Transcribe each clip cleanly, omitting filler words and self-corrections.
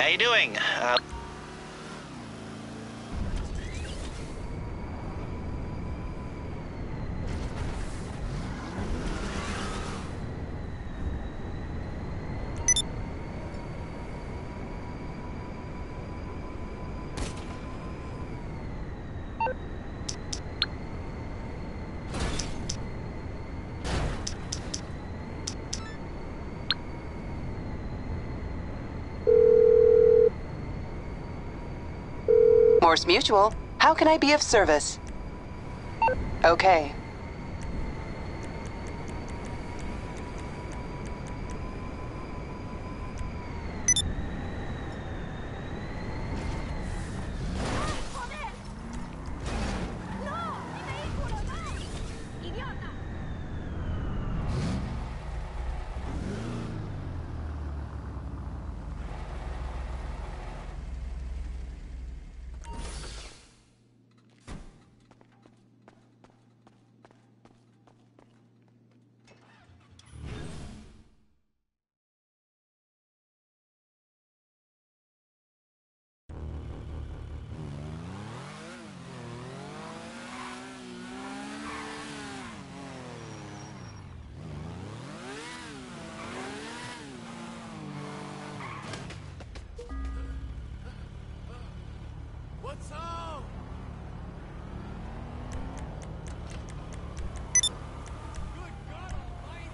How you doing? Morse Mutual, how can I be of service? Okay. What's up? Good God Almighty!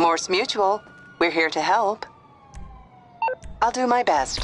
Morse Mutual. We're here to help. I'll do my best.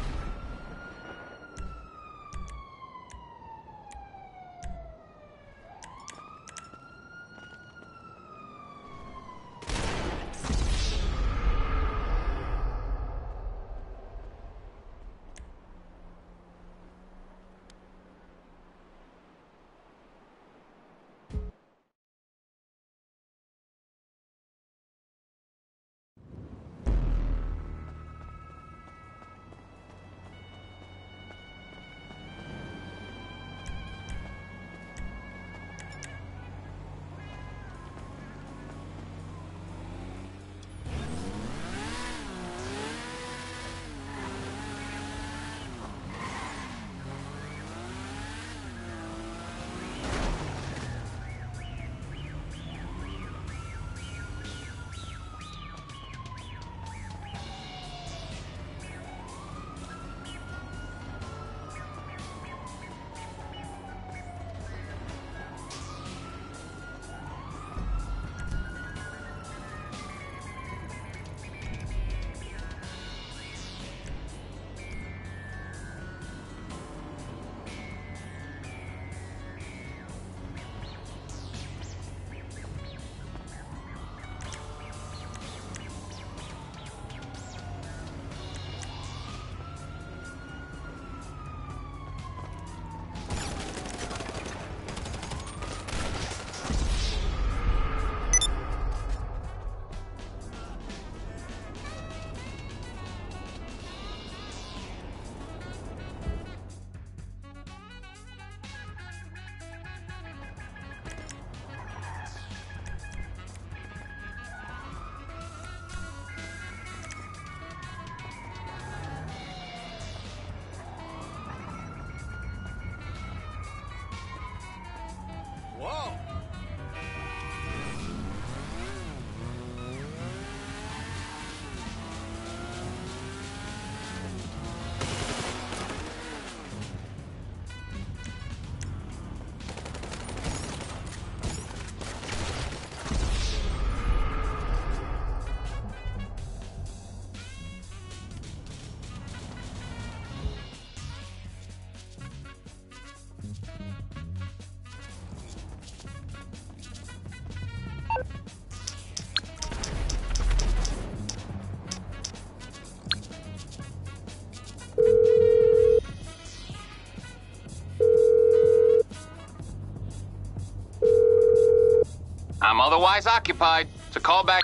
Whoa! I'm otherwise occupied, so call back.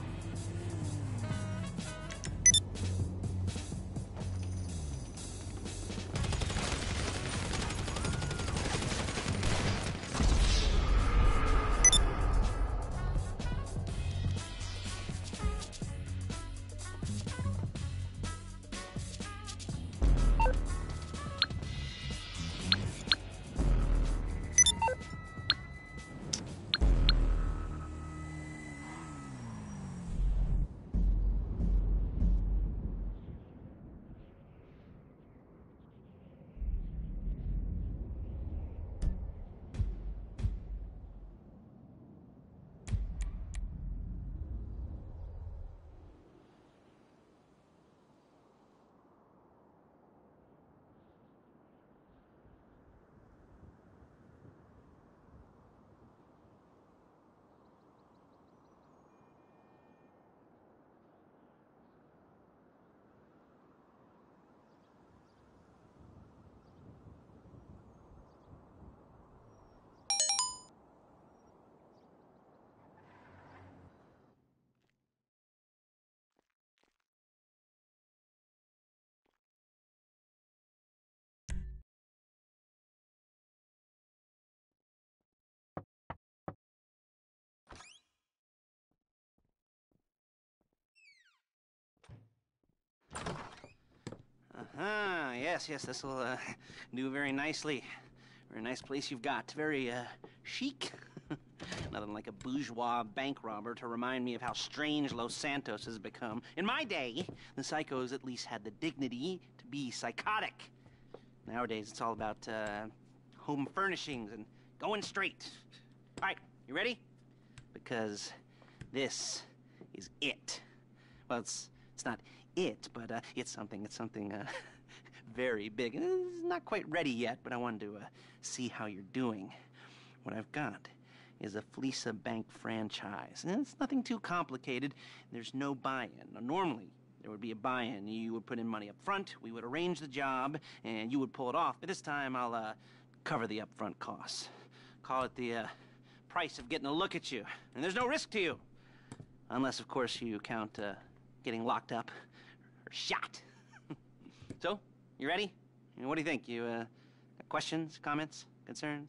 Yes, this will do very nicely. Very nice place you've got. Very chic. Nothing like a bourgeois bank robber to remind me of how strange Los Santos has become. In my day, the psychos at least had the dignity to be psychotic. Nowadays, it's all about home furnishings and going straight. All right, you ready? Because this is it. Well, it's not it, but it's something very big. It's not quite ready yet, but I wanted to see how you're doing. What I've got is a Fleeca Bank franchise. And it's nothing too complicated. There's no buy-in. Now, normally, there would be a buy-in. You would put in money up front, we would arrange the job, and you would pull it off. But this time, I'll cover the upfront costs. Call it the price of getting a look at you. And there's no risk to you. Unless, of course, you count getting locked up or shot. So, you ready? What do you think? You got questions, comments, concerns?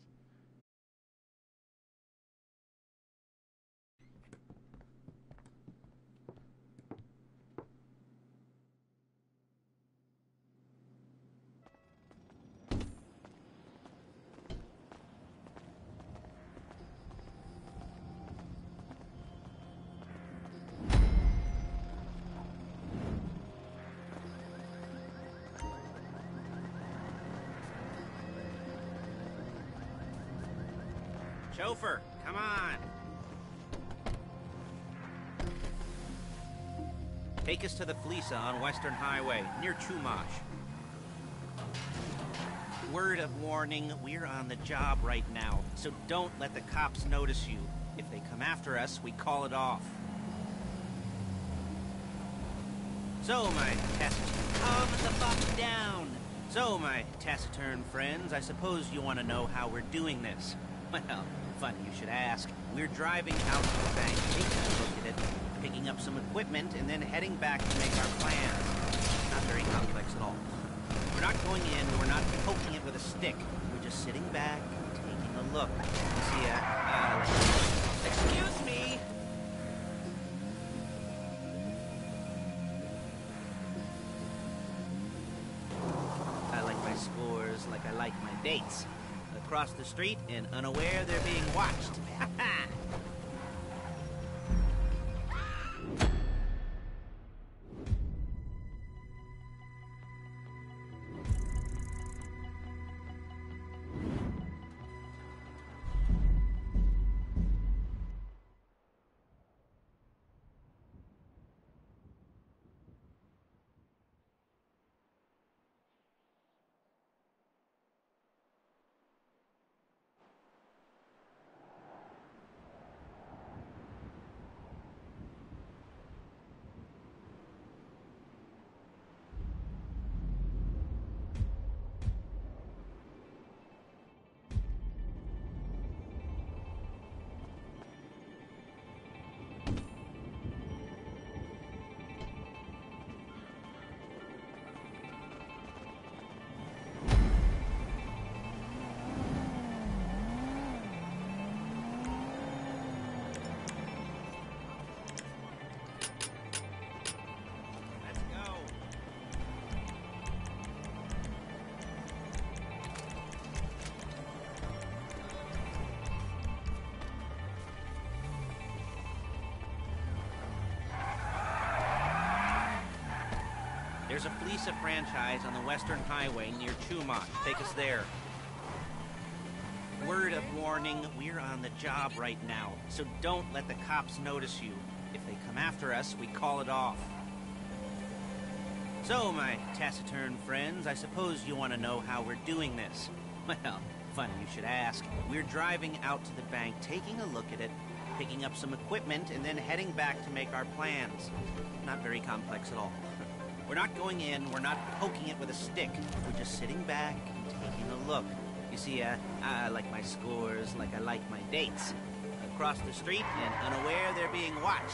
Chauffeur, come on. Take us to the Fleeca on Western Highway, near Chumash. Word of warning, we're on the job right now, so don't let the cops notice you. If they come after us, we call it off. So, my calm the fuck down. So, my taciturn friends, I suppose you want to know how we're doing this. Well, funny you should ask. We're driving out to the bank, taking a look at it, picking up some equipment, and then heading back to make our plans. Not very complex at all. We're not going in, we're not poking it with a stick. We're just sitting back and taking a look. You see, excuse me! I like my scores like I like my dates. Across the street and unaware they're being watched. There's a Fleeca franchise on the Western Highway near Chumash. Take us there. Word of warning, we're on the job right now, so don't let the cops notice you. If they come after us, we call it off. So, my taciturn friends, I suppose you want to know how we're doing this. Well, funny you should ask. We're driving out to the bank, taking a look at it, picking up some equipment, and then heading back to make our plans. Not very complex at all. We're not going in, we're not poking it with a stick. We're just sitting back and taking a look. You see, I like my scores like I like my dates. Across the street and unaware they're being watched.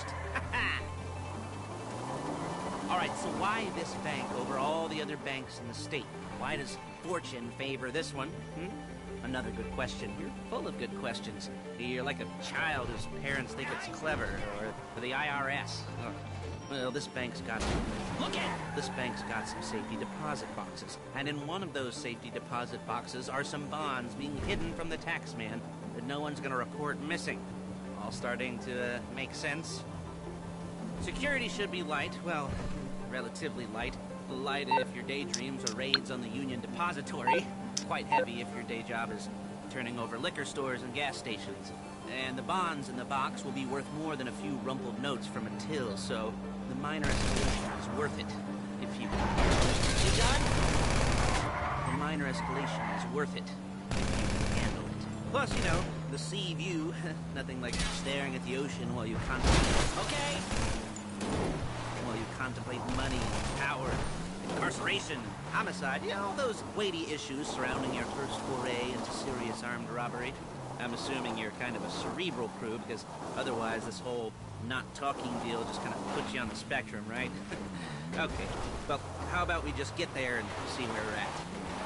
All right, so why this bank over all the other banks in the state? Why does fortune favor this one? Another good question. You're full of good questions. You're like a child whose parents think it's clever, or the IRS. Oh. Well, this bank's got some safety deposit boxes. And in one of those safety deposit boxes are some bonds being hidden from the tax man that no one's gonna report missing. All starting to make sense? Security should be light, well, relatively light. Light if your daydreams are raids on the Union Depository. Quite heavy if your day job is turning over liquor stores and gas stations. And the bonds in the box will be worth more than a few rumpled notes from a till, so the minor escalation is worth it. If you... You done? The minor escalation is worth it. If you can handle it. Plus, you know, the sea view. Nothing like staring at the ocean while you contemplate... Okay! While you contemplate money, power, incarceration, homicide, you know, all those weighty issues surrounding your first foray into serious armed robbery. I'm assuming you're kind of a cerebral crew, because otherwise this whole not talking deal just kind of puts you on the spectrum, right? Okay, well, how about we just get there and see where we're at?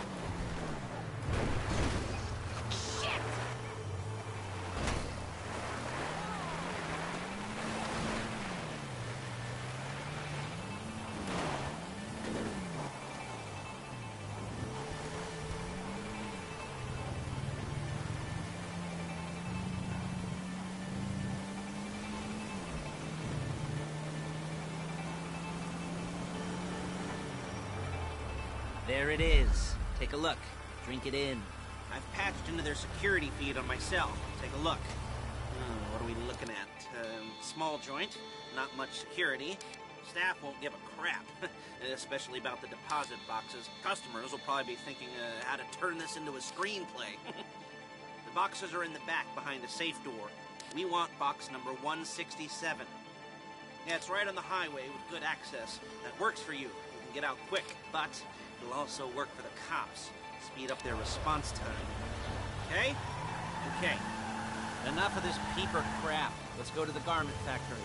There it is. Take a look. Drink it in. I've patched into their security feed on my cell. Take a look. What are we looking at? Small joint, not much security. Staff won't give a crap, especially about the deposit boxes. Customers will probably be thinking how to turn this into a screenplay. The boxes are in the back behind the safe door. We want box number 167. Yeah, it's right on the highway with good access. That works for you. You can get out quick, but it'll also work for the cops. Speed up their response time. Okay? Okay. Enough of this peeper crap. Let's go to the garment factory.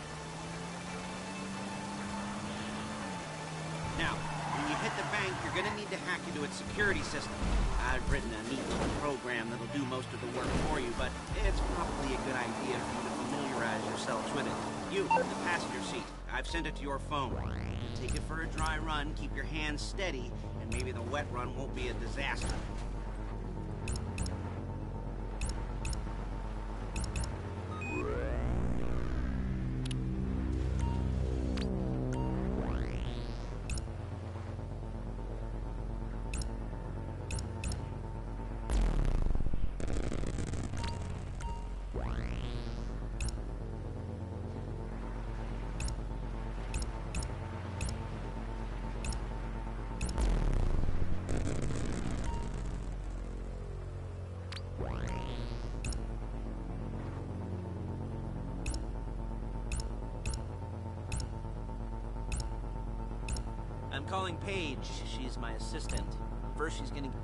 Now, when you hit the bank, you're gonna need to hack into its security system. I've written a neat little program that'll do most of the work for you, but it's probably a good idea for you to familiarize yourselves with it. You, in the passenger seat, I've sent it to your phone. Take it for a dry run, keep your hands steady, and maybe the wet run won't be a disaster. I'm calling Paige. She's my assistant. First, she's gonna...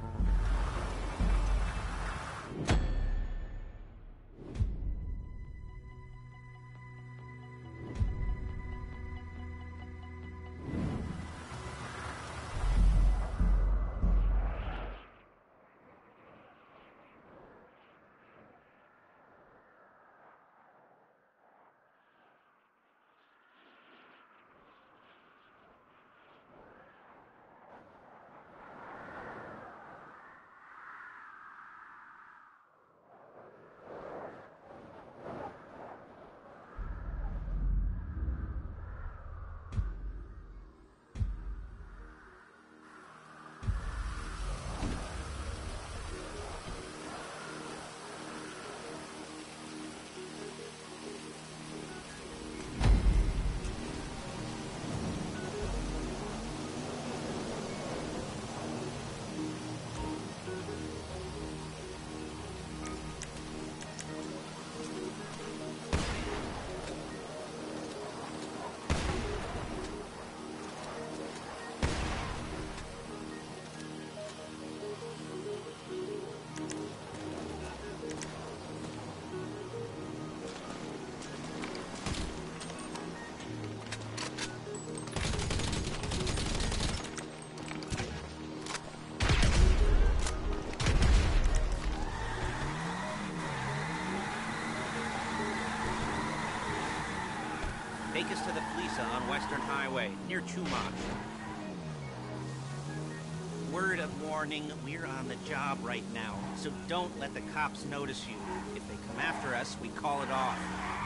Take us to the Fleesa on Western Highway, near Chumash. Word of warning, we're on the job right now, so don't let the cops notice you. If they come after us, we call it off.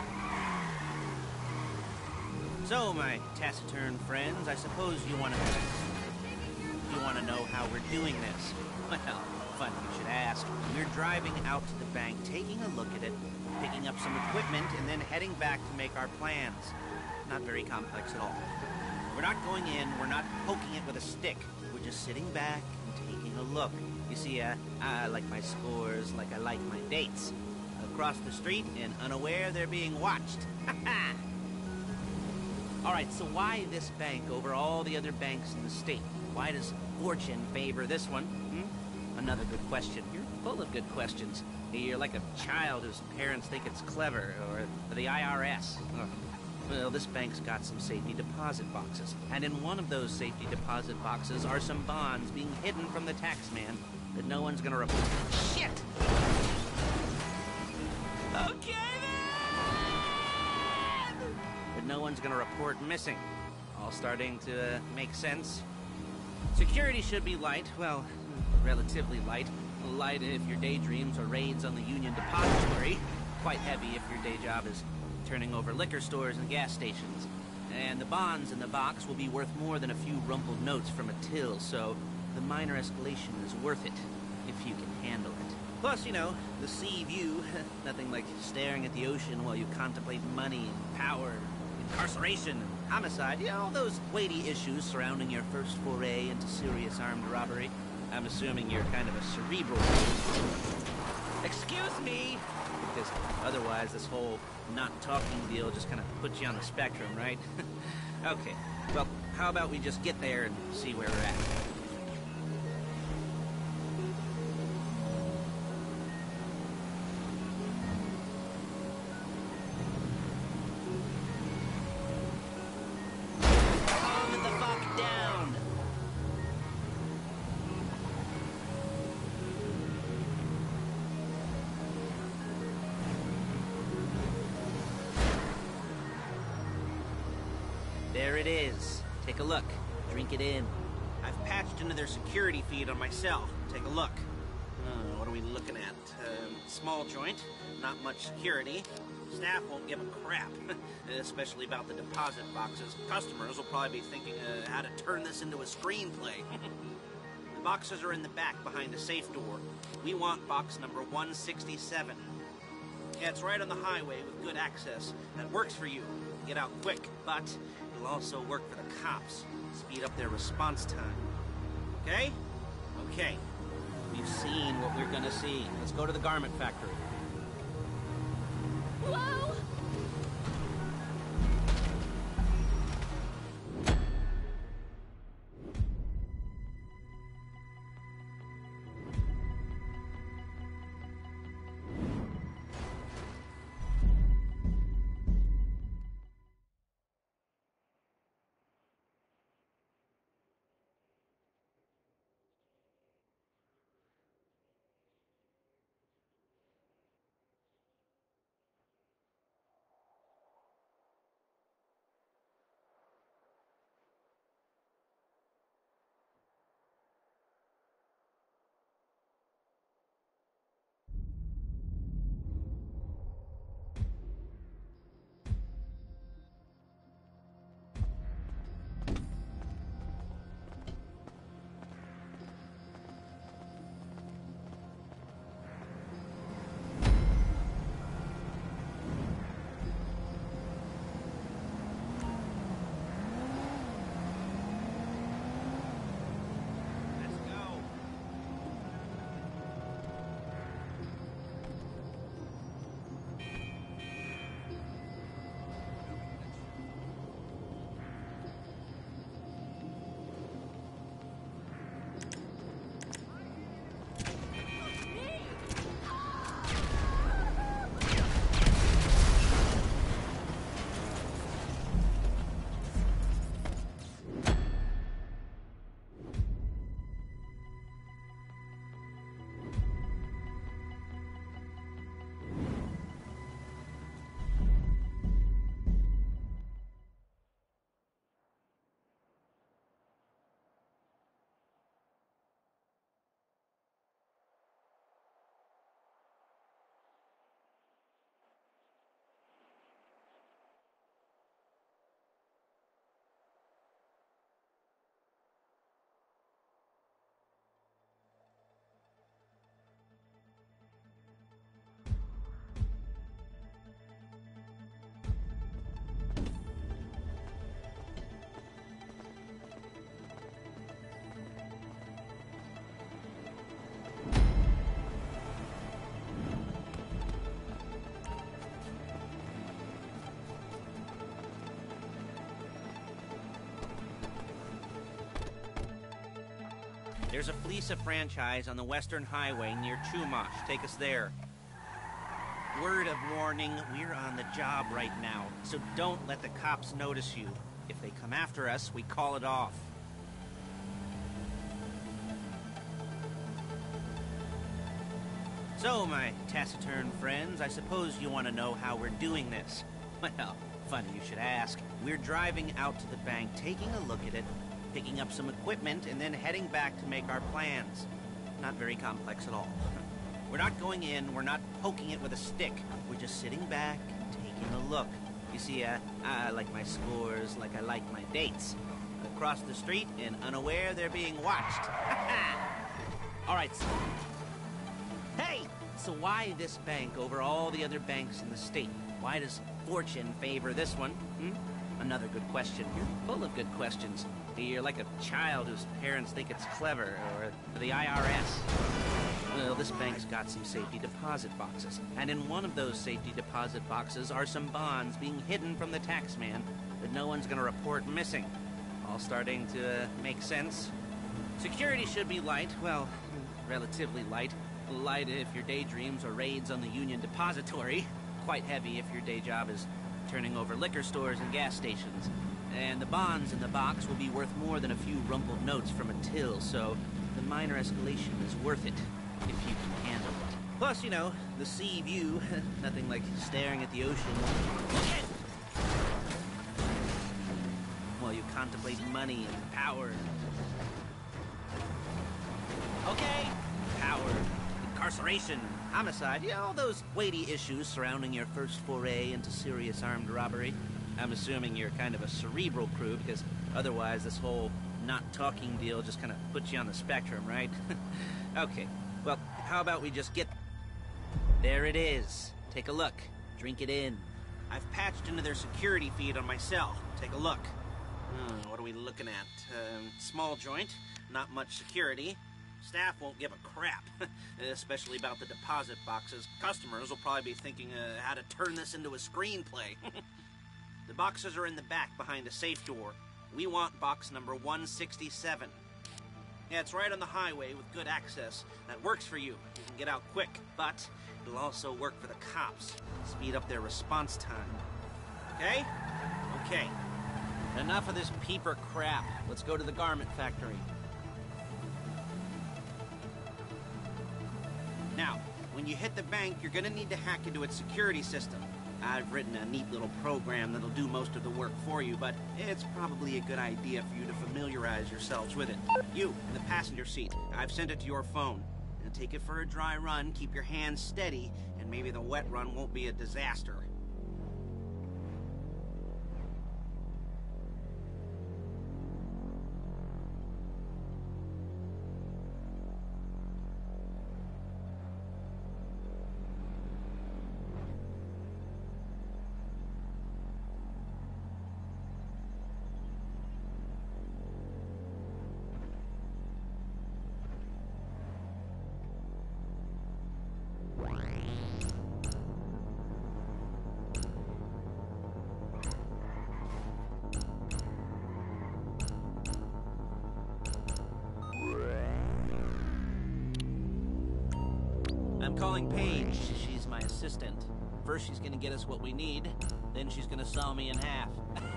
So, my taciturn friends, I suppose you want to know how we're doing this. Well, Funny you should ask. We're driving out to the bank, taking a look at it, picking up some equipment, and then heading back to make our plans. Not very complex at all. We're not going in, we're not poking it with a stick. We're just sitting back and taking a look. You see, I like my scores like I like my dates. Across the street and unaware they're being watched. Alright, so why this bank over all the other banks in the state? Why does fortune favor this one? Another good question. You're full of good questions. You're like a child whose parents think it's clever, or the IRS. Oh. Well, this bank's got some safety deposit boxes, and in one of those safety deposit boxes are some bonds being hidden from the tax man that no one's gonna report. Shit! Okay then! That no one's gonna report missing. All starting to make sense. Security should be light, well, relatively light. Light if your daydreams are raids on the Union Depository. Quite heavy if your day job is turning over liquor stores and gas stations. And the bonds in the box will be worth more than a few rumpled notes from a till, so the minor escalation is worth it, if you can handle it. Plus, you know, the sea view, nothing like staring at the ocean while you contemplate money and power, incarceration and homicide, you know, all those weighty issues surrounding your first foray into serious armed robbery. I'm assuming you're kind of a cerebral. Excuse me! Because otherwise this whole not talking deal just kind of puts you on the spectrum, right? Okay, well, how about we just get there and see where we're at? Calm the fuck down! There it is. Take a look. Drink it in. I've patched into their security feed on my cell. Take a look. What are we looking at? Small joint. Not much security. Staff won't give a crap. Especially about the deposit boxes. Customers will probably be thinking how to turn this into a screenplay. The boxes are in the back behind a safe door. We want box number 167. Yeah, it's right on the highway with good access. That works for you. Get out quick, but it'll also work for the cops. Speed up their response time. Okay? Okay. We've seen what we're gonna see. Let's go to the garment factory. Whoa! There's a Fleesa franchise on the Western Highway near Chumash. Take us there. Word of warning, we're on the job right now, so don't let the cops notice you. If they come after us, we call it off. So, my taciturn friends, I suppose you want to know how we're doing this. Well, funny you should ask. We're driving out to the bank, taking a look at it, picking up some equipment, and then heading back to make our plans. Not very complex at all. We're not going in, we're not poking it with a stick. We're just sitting back, taking a look. You see, I like my scores like I like my dates. Across the street and unaware they're being watched. All right, so... Hey! So why this bank over all the other banks in the state? Why does fortune favor this one? Another good question. You're full of good questions. You're like a child whose parents think it's clever, or the IRS. Well, this bank's got some safety deposit boxes. And in one of those safety deposit boxes are some bonds being hidden from the tax man that no one's gonna report missing. All starting to make sense. Security should be light. Well, relatively light. Light if your daydreams are raids on the Union Depository. Quite heavy if your day job is turning over liquor stores and gas stations. And the bonds in the box will be worth more than a few rumpled notes from a till, so the minor escalation is worth it, if you can handle it. Plus, you know, the sea view, nothing like staring at the ocean. While you contemplate money and power. Okay, power. Incarceration, homicide, yeah, all those weighty issues surrounding your first foray into serious armed robbery. I'm assuming you're kind of a cerebral crew, because otherwise this whole not talking deal just kind of puts you on the spectrum, right? Okay, well, how about we just get... There it is. Take a look. Drink it in. I've patched into their security feed on my cell. Take a look. What are we looking at? Small joint, not much security. Staff won't give a crap, especially about the deposit boxes. Customers will probably be thinking how to turn this into a screenplay. The boxes are in the back behind a safe door. We want box number 167. Yeah, it's right on the highway with good access. That works for you. You can get out quick, but it'll also work for the cops. Speed up their response time. Okay? Okay. Enough of this peeper crap. Let's go to the garment factory. Now, when you hit the bank, you're gonna need to hack into its security system. I've written a neat little program that'll do most of the work for you, but it's probably a good idea for you to familiarize yourselves with it. You, in the passenger seat, I've sent it to your phone. Now take it for a dry run, keep your hands steady, and maybe the wet run won't be a disaster. I'm calling Paige. She's my assistant. First she's gonna get us what we need, then she's gonna saw me in half.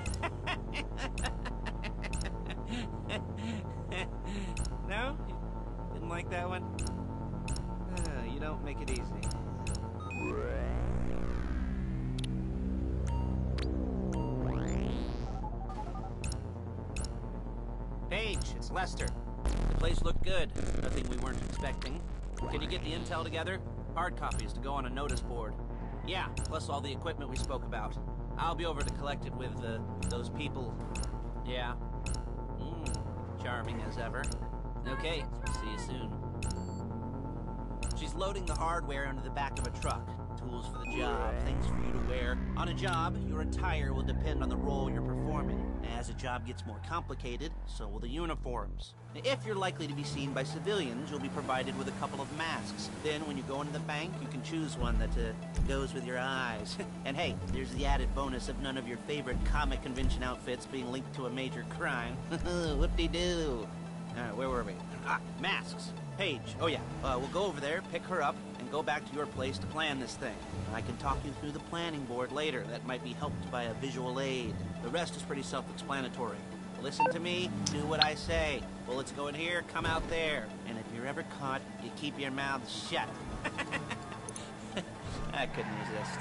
No? Didn't like that one? You don't make it easy. Paige, it's Lester. The place looked good. Nothing we weren't expecting. Can you get the intel together? Hard copies to go on a notice board. Yeah, plus all the equipment we spoke about. I'll be over to collect it with, those people. Yeah. Charming as ever. Okay, see you soon. She's loading the hardware into the back of a truck. Tools for the job, things for you to wear. On a job, your attire will depend on the role you're performing. As a job gets more complicated, so will the uniforms. If you're likely to be seen by civilians, you'll be provided with a couple of masks. Then when you go into the bank, you can choose one that goes with your eyes. And hey, there's the added bonus of none of your favorite comic convention outfits being linked to a major crime. Whoop-de-doo. Where were we? Ah, masks. Paige. Oh, yeah. We'll go over there, pick her up, and go back to your place to plan this thing. I can talk you through the planning board later. That might be helped by a visual aid. The rest is pretty self-explanatory. Listen to me, do what I say. Bullets go in here, come out there. And if you're ever caught, you keep your mouth shut. I couldn't resist.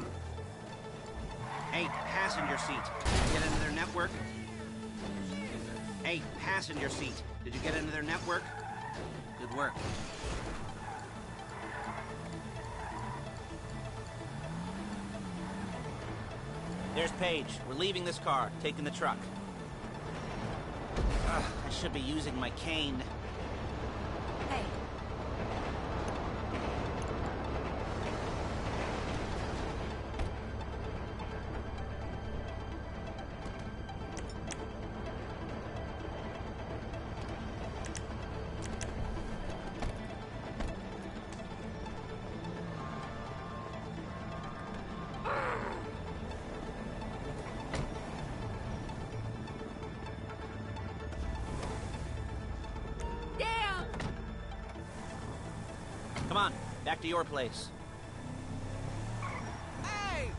Hey, passenger seat. Did you get into their network? Hey, passenger seat. Did you get into their network? Good work. There's Paige. We're leaving this car, taking the truck. Ugh, I should be using my cane. Hey. Come on, back to your place. Hey!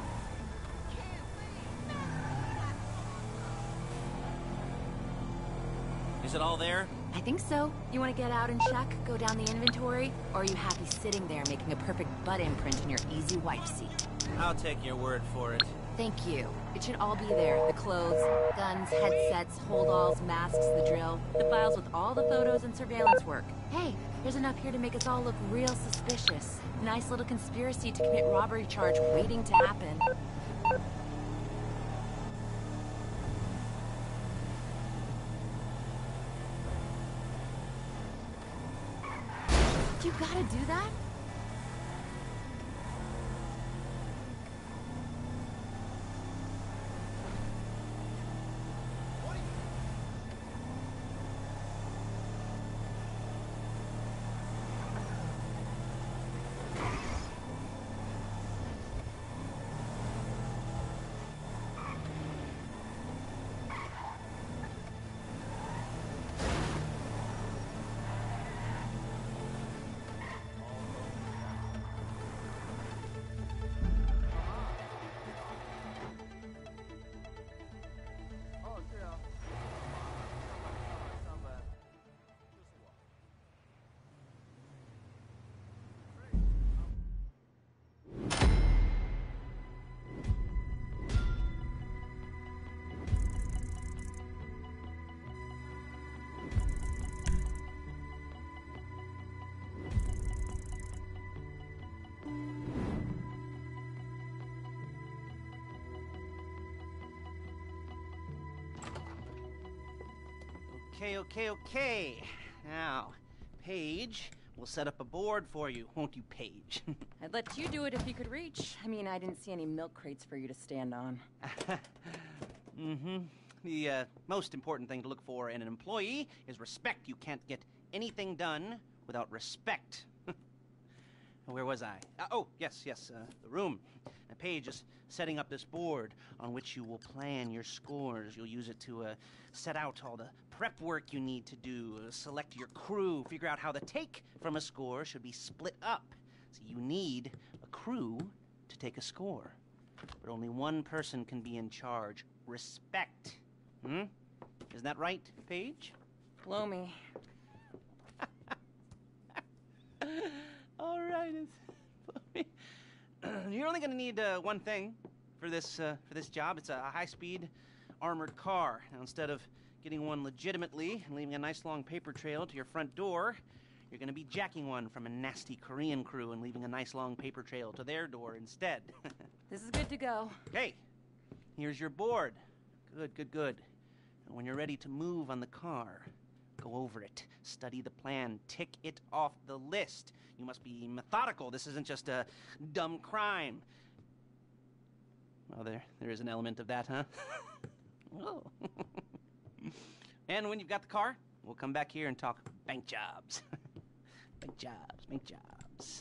Is it all there? I think so. You want to get out and check, go down the inventory, or are you happy sitting there making a perfect butt imprint in your easy wipe seat? I'll take your word for it. Thank you. It should all be there. The clothes, guns, headsets, holdalls, masks, the drill, the files with all the photos and surveillance work. Hey, there's enough here to make us all look real suspicious. Nice little conspiracy to commit robbery charge waiting to happen. You gotta do that? Okay. Now, Paige, we'll set up a board for you, won't you, Paige? I'd let you do it if you could reach. I mean, I didn't see any milk crates for you to stand on. Mm-hmm. The most important thing to look for in an employee is respect. You can't get anything done without respect. Where was I? Yes, the room. Paige is setting up this board on which you will plan your scores. You'll use it to set out all the prep work you need to do, select your crew, figure out how the take from a score should be split up. So you need a crew to take a score. But only one person can be in charge. Respect. Isn't that right, Paige? Blow me. All right. You're only going to need one thing for this job. It's a high-speed armored car. Now, instead of getting one legitimately and leaving a nice long paper trail to your front door, you're going to be jacking one from a nasty Korean crew and leaving a nice long paper trail to their door instead. This is good to go. Okay, here's your board. Good. And when you're ready to move on the car, go over it, study the plan, tick it off the list. You must be methodical. This isn't just a dumb crime. Well, there is an element of that, huh? Oh. And when you've got the car, we'll come back here and talk bank jobs. Bank jobs.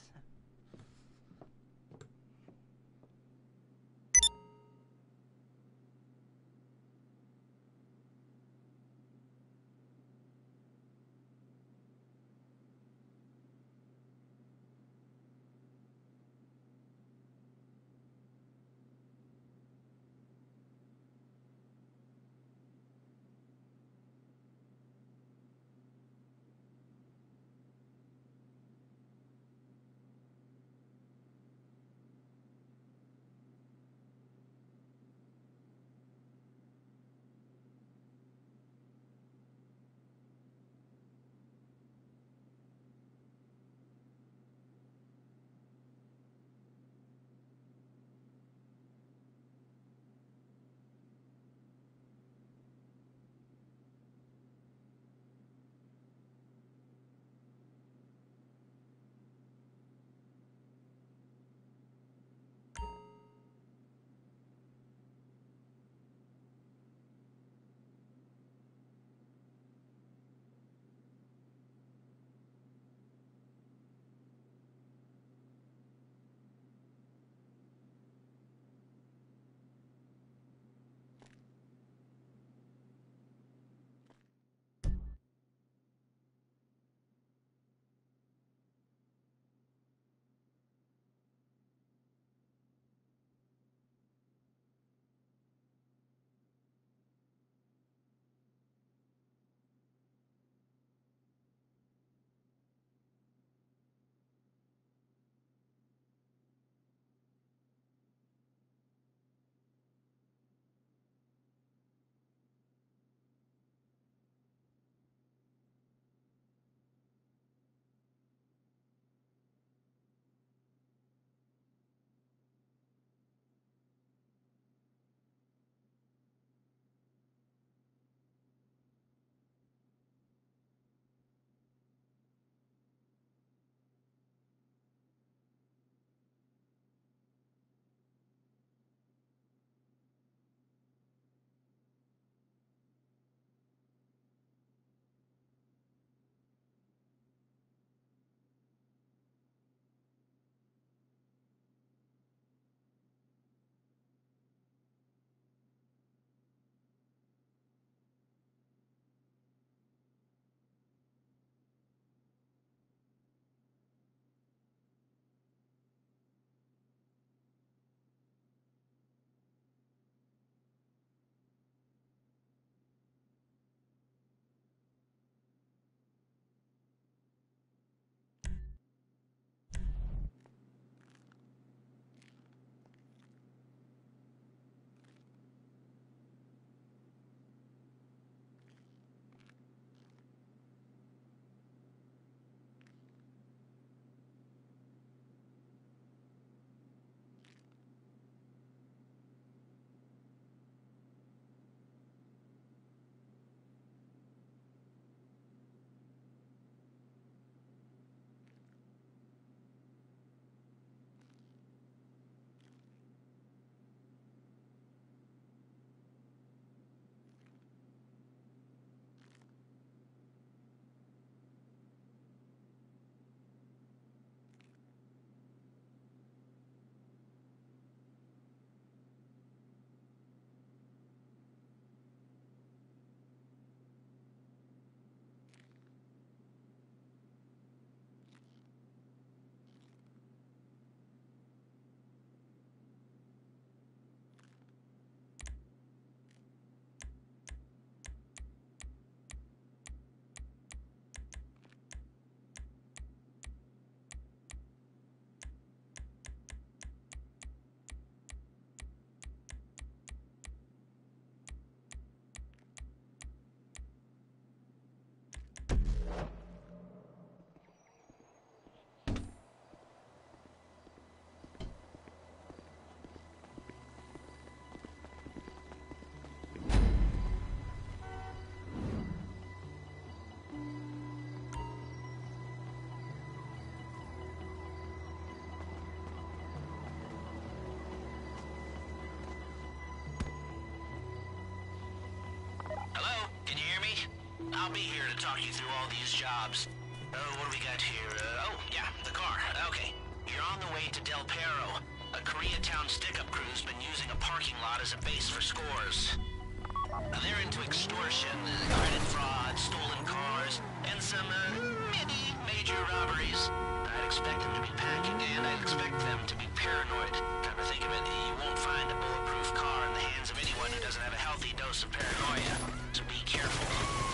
I'll be here to talk you through all these jobs. Oh, what do we got here? Oh, yeah, the car. Okay. You're on the way to Del Perro. A Koreatown stick-up crew's been using a parking lot as a base for scores. They're into extortion, credit fraud, stolen cars, and some, major robberies. I'd expect them to be packing, and I'd expect them to be paranoid. Come to think of it, you won't find a bulletproof car in the hands of anyone who doesn't have a healthy dose of paranoia. So be careful.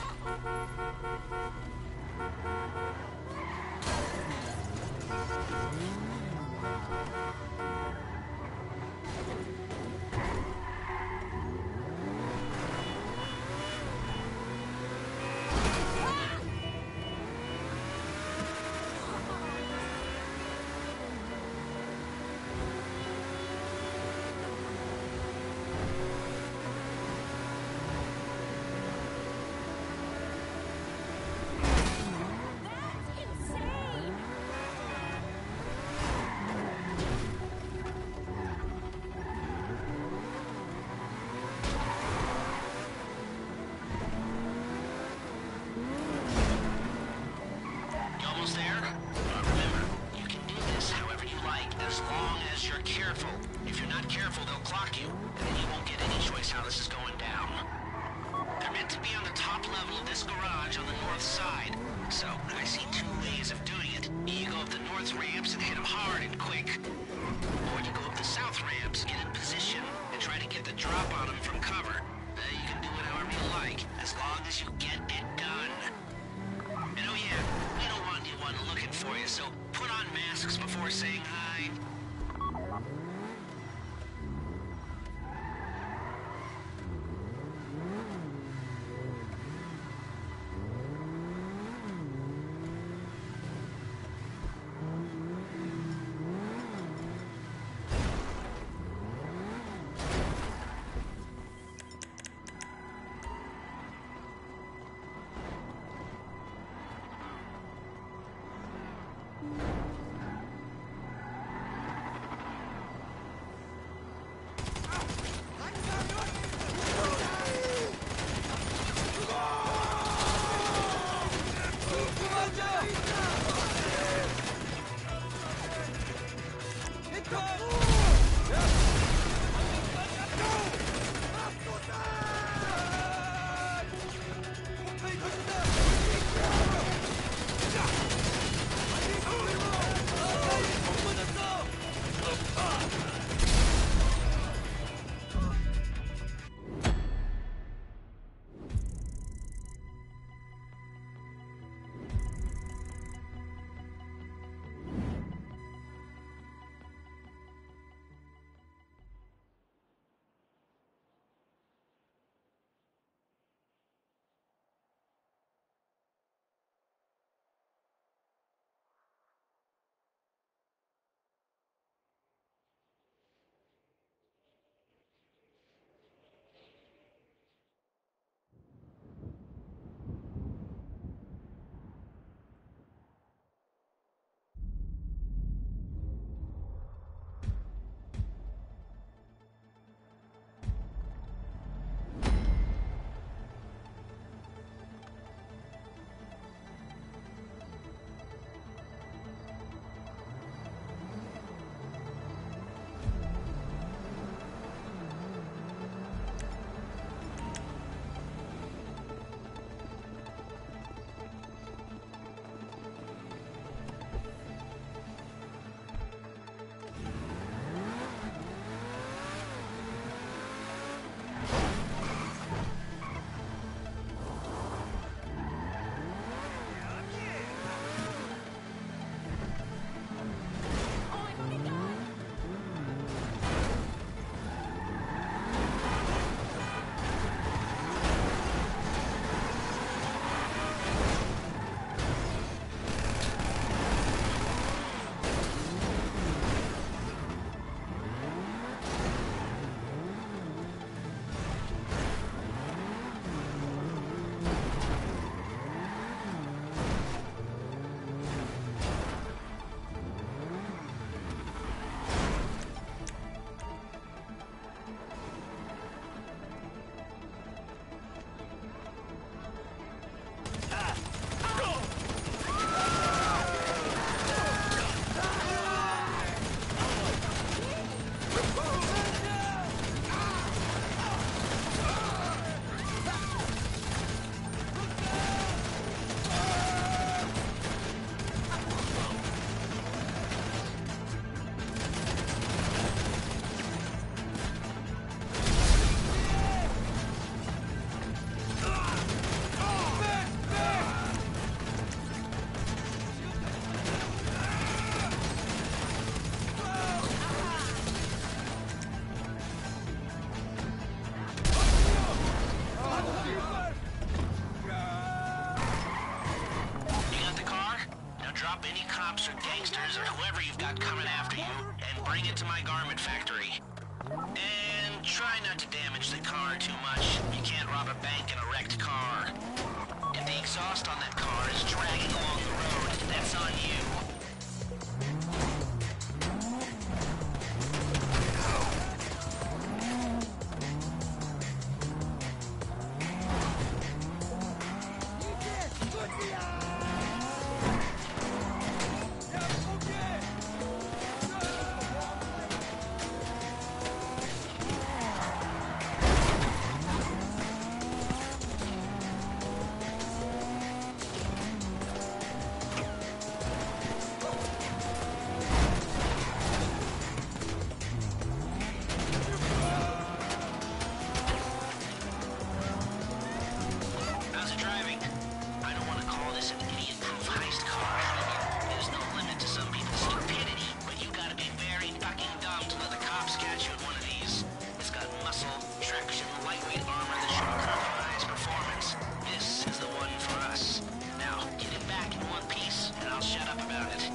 Almost there? Remember, you can do this however you like, as long as you're careful. If you're not careful, they'll clock you, and then you won't get any choice how this is going down. They're meant to be on the top level of this garage on the north side. So, I see two ways of doing it. You go up the north ramps and hit them hard and quick. Or you go up the south ramps, get in position, and try to get the drop on them from cover. You can do it however you like, as long as you get it done. And oh yeah, we don't want anyone looking for you, so put on masks before saying hi. Bring it to my garment factory. And try not to damage the car too much. You can't rob a bank in a wrecked car. If the exhaust on that car is dragging along the road, that's on you. How's it driving? I don't want to call this an idiot-proof heist car. There's no limit to some people's stupidity, but you gotta be very fucking dumb to let the cops catch you in one of these. It's got muscle, traction, lightweight armor that shouldn't compromise performance. This is the one for us. Now, get it back in one piece, and I'll shut up about it.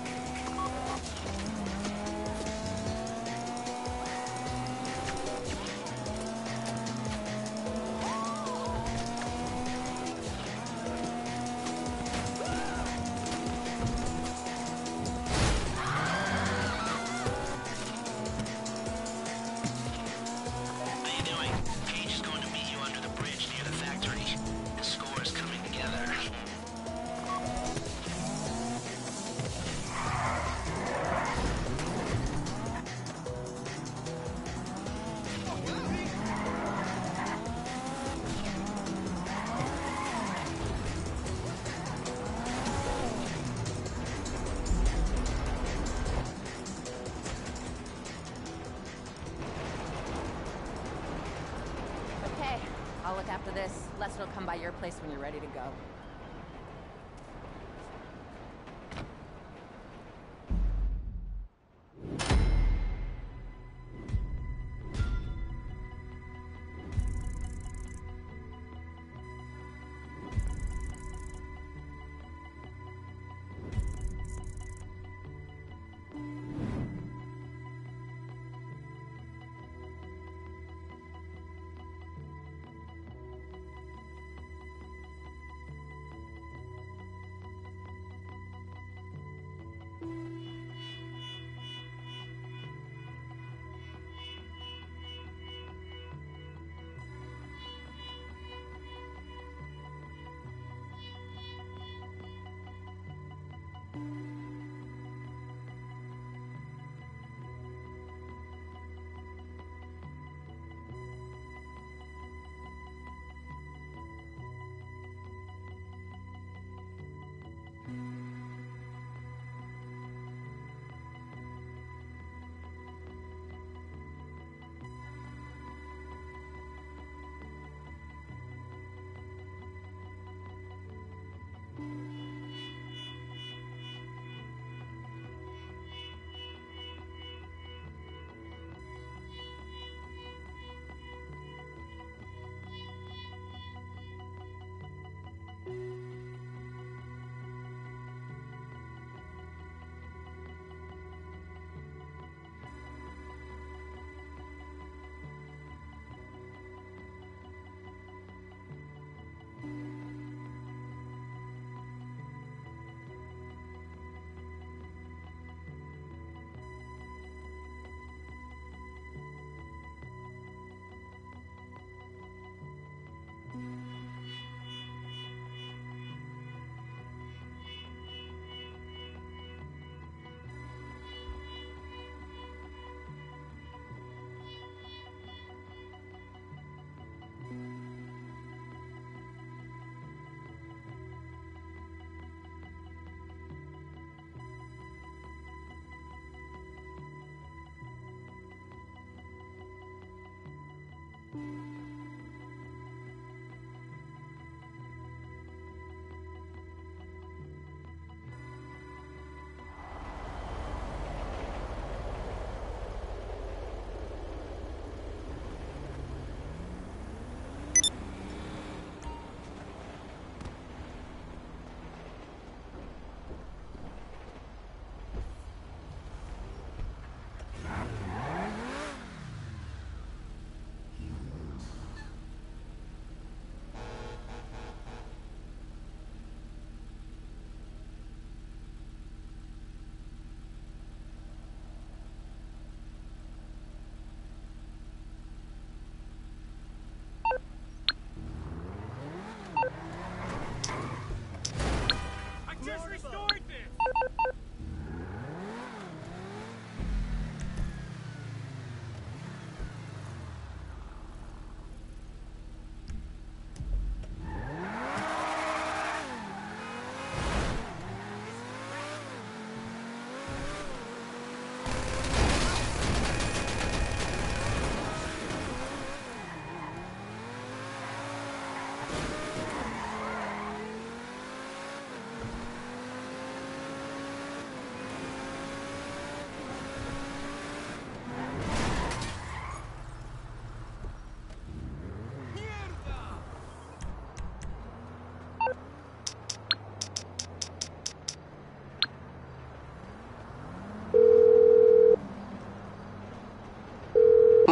How you doing? Paige is going to meet you under the bridge near the factory. The score is coming together. Okay, I'll look after this. Lester will come by your place when you're ready to go.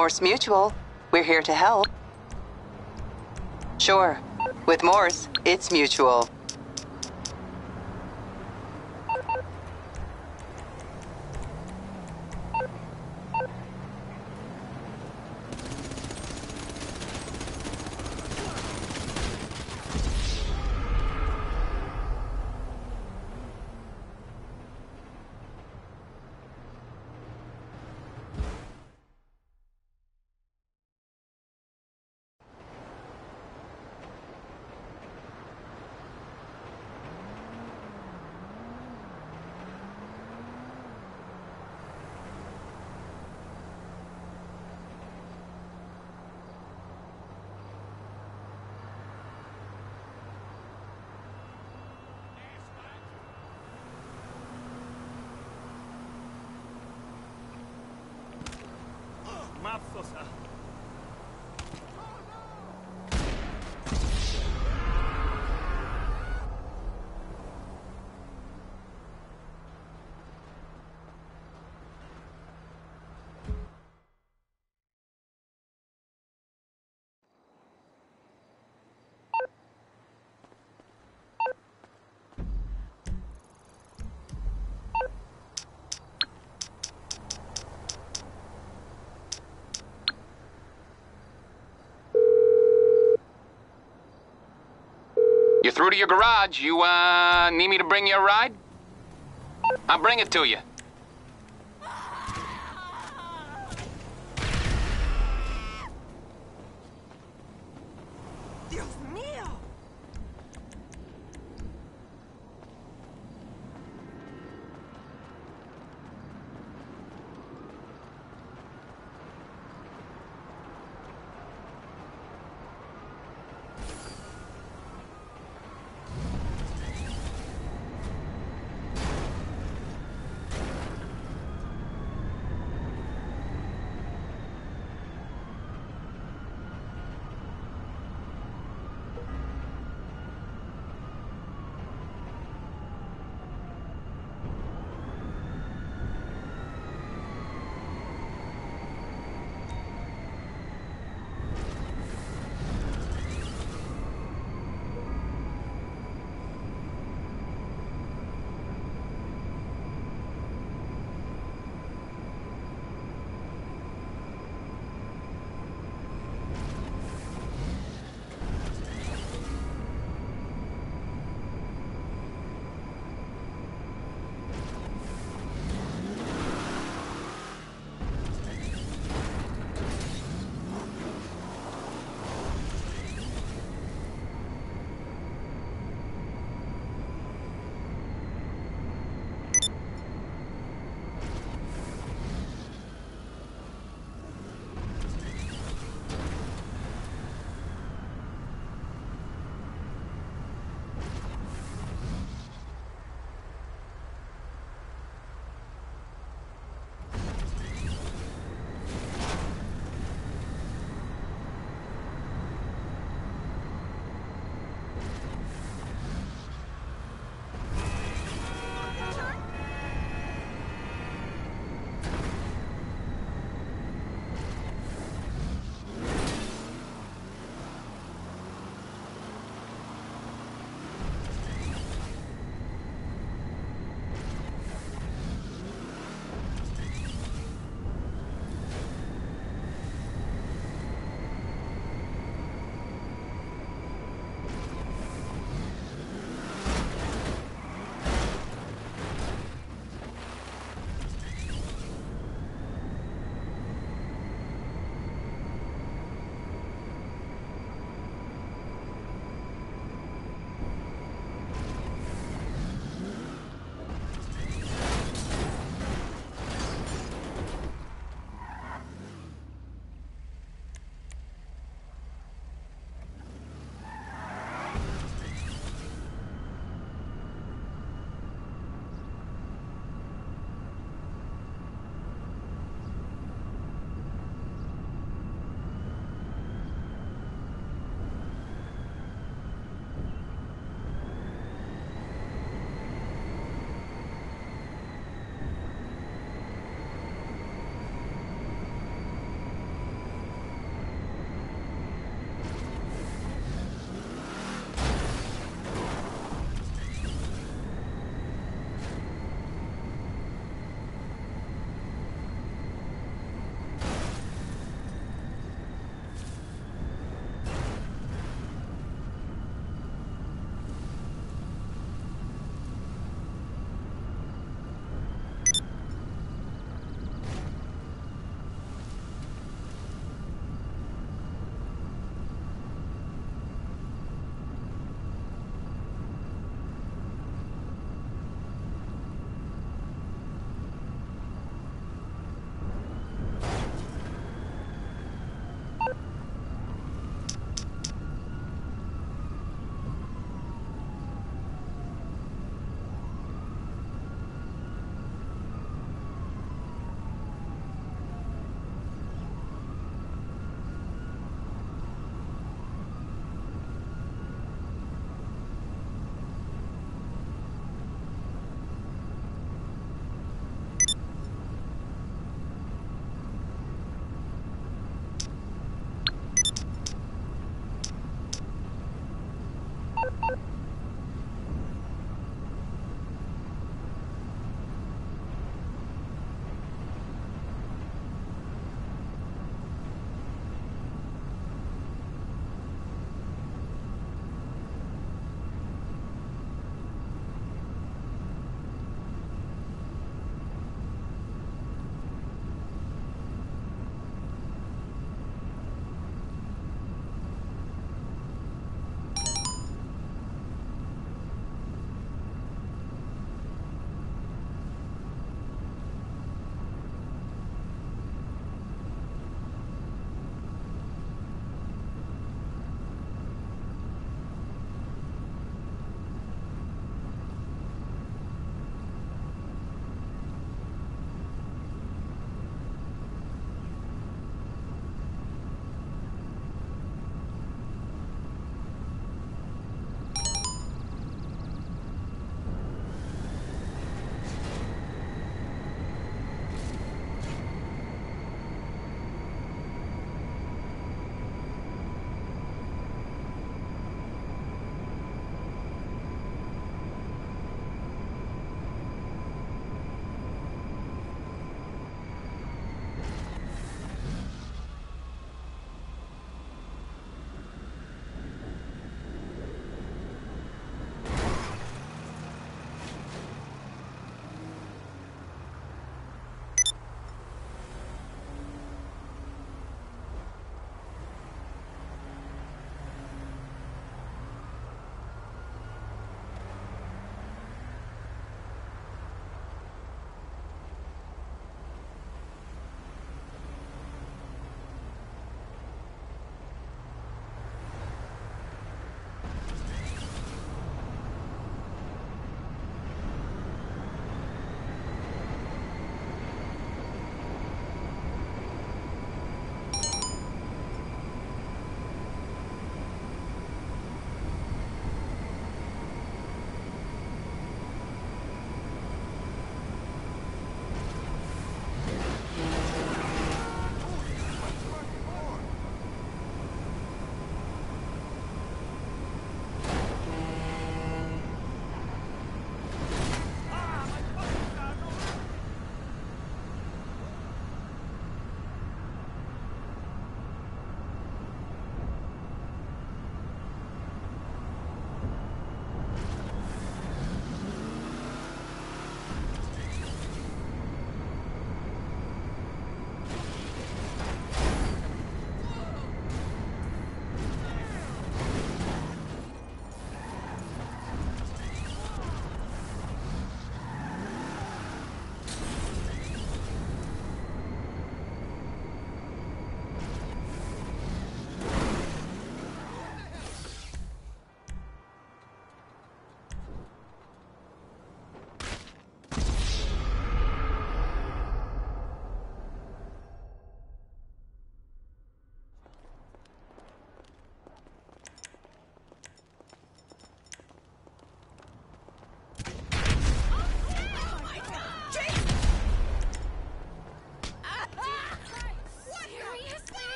Morse Mutual. We're here to help. Sure. With Morse, it's mutual. Mapstosa. You're through to your garage. You, need me to bring you a ride? I'll bring it to you.